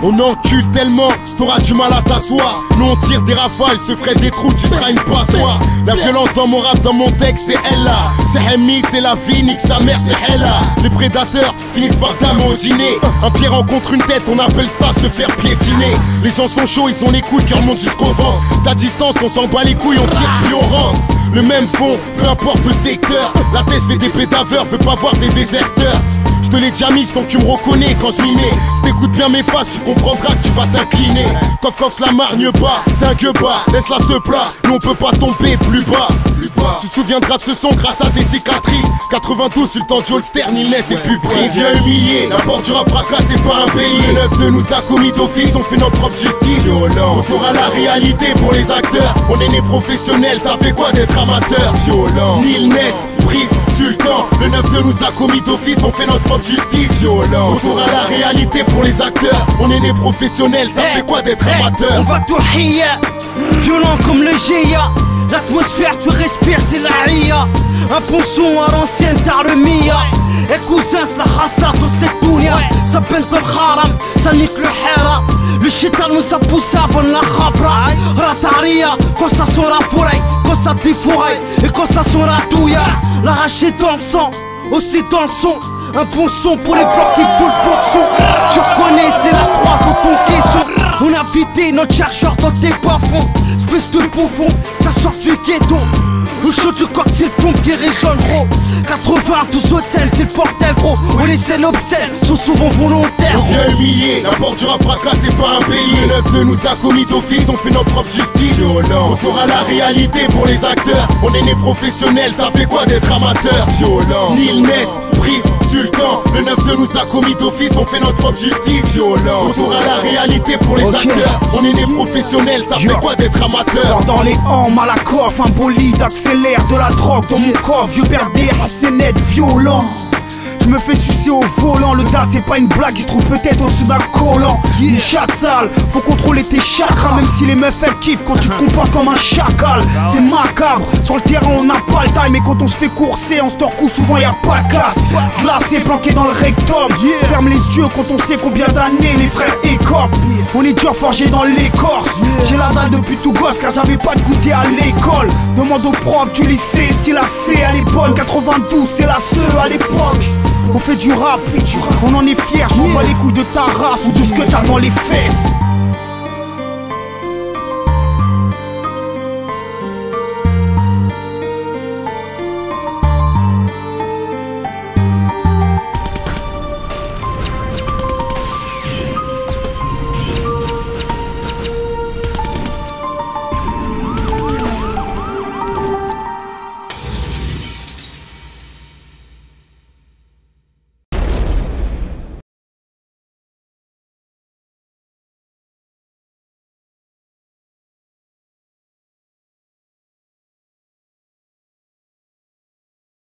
On encule tellement, t'auras du mal à t'asseoir. Nous on tire des rafales, te ferait des trous, tu seras une passoire. La violence dans mon rap, dans mon texte, c'est elle là. C'est Hemi, c'est la vie, nique sa mère, c'est elle là. Les prédateurs finissent par damer au dîner. Un pied rencontre une tête, on appelle ça se faire piétiner. Les gens sont chauds, ils ont les couilles qui remontent jusqu'au ventre. Ta distance, on s'en bat les couilles, on tire puis on rentre. Le même fond, peu importe le secteur. La thèse fait des pédaveurs, veut pas voir des déserteurs. Je te l'ai déjà mis, donc tu me reconnais quand je m'y mets. Si t'écoutes bien mes faces, tu comprendras que tu vas t'incliner. Coff coff la margne pas, t'inquiète pas, laisse-la se plat. Nous on peut pas tomber plus bas. Tu te souviendras de ce son grâce à tes cicatrices. 92 sur le temps de Holster, il laisse et plus pris. On vient humilier, la porte du rap fracassée par un bélier. Le 9 de nous a commis d'office, on fait notre propre justice. Violent, retour à la réalité pour les acteurs. On est nés professionnels, ça fait quoi d'être amateur? Violent, Nil Ness, Prise, Sultan. Le 9 de nous a commis d'office, on fait notre propre justice. Violent, retour à la réalité pour les acteurs. On est nés professionnels, ça fait quoi d'être amateur? On va tout rier, violent comme le GIA. L'atmosphère tu respires c'est la ria. Un bon son à l'ancienne tarmia. Et cousin c'est la khasla dans cette dunya. Ça bente al-kharam, ça nique le hera. Le shaitan nous a poussé avant la khabra. Rataria, quand ça sent la forêt, quand ça défouraille et quand ça sent la douilla. L'arraché dans le sang, aussi dans le son. Un bon son pour les blocs qui font le boxon. Tu reconnais c'est la croix dans ton caisson. On a vidé notre chargeur dans tes bas-fonds. Espèce de bouffon, ça sort du ghetto. Le chaud du coq c'est le pompe qui résonne gros. 92 autres scènes c'est le bordel gros. On les scènes obscènes sont souvent volontaires. On vient humilier, la porte du rap fracassée par un bélier. Le 9 de nous a commis d'office, on fait notre propre justice. Violent, retour à la réalité pour les acteurs. On est nés professionnels, ça fait quoi d'être amateur? Violent, Nil Ness, Prise, Sultan. Le 9 de nous a commis d'office, on fait notre propre justice. Violent, retour à la réalité pour les acteurs. On est nés professionnels, ça fait quoi d'être amateur? Dans les hanches, à la coffre, un bolide accélère de la drogue dans mon coffre. Je perds des assez net, violent. Je me fais sucer au volant, le DA c'est pas une blague, il se trouve peut-être au-dessus d'un collant. Une chatte sale, faut contrôler tes chakras. Même si les meufs elles kiffent quand tu te comportes comme un chacal. C'est macabre, sur le terrain on n'a pas le time. Et quand on se fait courser, en store coup souvent y'a pas de classe. Glacé, planqué dans le rectum. Ferme les yeux quand on sait combien d'années les frères écorpent. On est dur forgé dans l'écorce. J'ai la dalle depuis tout gosse car j'avais pas de goûter à l'école. Demande au prof du lycée si la C elle est bonne. 92 c'est la CE à l'époque. On fait du rap, on en est fiers, je m'en bats les couilles de ta race ou de ce que t'as dans les fesses.